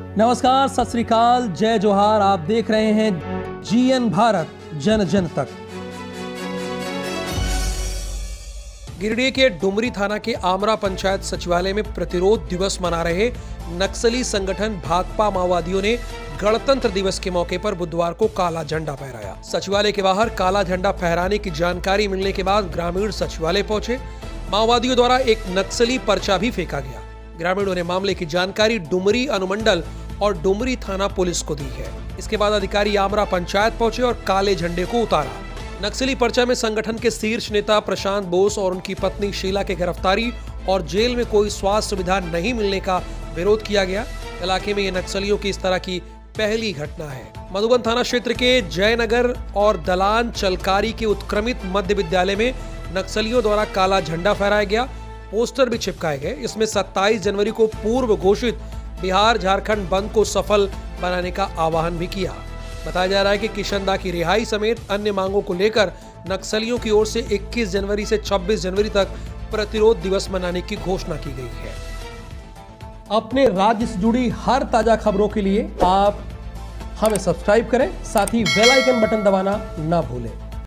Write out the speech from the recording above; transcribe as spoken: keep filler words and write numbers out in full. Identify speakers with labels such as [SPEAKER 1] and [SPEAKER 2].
[SPEAKER 1] नमस्कार, सत श्री अकाल, जय जोहार। आप देख रहे हैं जीएन भारत, जन जन तक। गिरिडीह के डुमरी थाना के आमरा पंचायत सचिवालय में प्रतिरोध दिवस मना रहे नक्सली संगठन भाकपा माओवादियों ने गणतंत्र दिवस के मौके पर बुधवार को काला झंडा फहराया। सचिवालय के बाहर काला झंडा फहराने की जानकारी मिलने के बाद ग्रामीण सचिवालय पहुंचे। माओवादियों द्वारा एक नक्सली पर्चा भी फेंका गया। ग्रामीणों ने मामले की जानकारी डुमरी अनुमंडल और डुमरी थाना पुलिस को दी है। इसके बाद अधिकारी आमरा पंचायत पहुंचे और काले झंडे को उतारा। नक्सली पर्चा में संगठन के शीर्ष नेता प्रशांत बोस और उनकी पत्नी शीला के गिरफ्तारी और जेल में कोई स्वास्थ्य सुविधा नहीं मिलने का विरोध किया गया। इलाके में ये नक्सलियों की इस तरह की पहली घटना है। मधुबन थाना क्षेत्र के जयनगर और दलान चलकारी के उत्क्रमित मध्य विद्यालय में नक्सलियों द्वारा काला झंडा फहराया गया। पोस्टर भी चिपकाए गए। इसमें सत्ताईस जनवरी को पूर्व घोषित बिहार झारखंड बंद को सफल बनाने का आह्वान भी किया। बताया जा रहा है कि किशनदा की रिहाई समेत अन्य मांगों को लेकर नक्सलियों की ओर से इक्कीस जनवरी से छब्बीस जनवरी तक प्रतिरोध दिवस मनाने की घोषणा की गई है। अपने राज्य से जुड़ी हर ताजा खबरों के लिए आप हमें सब्सक्राइब करें, साथ ही बेल आइकन बटन दबाना ना भूलें।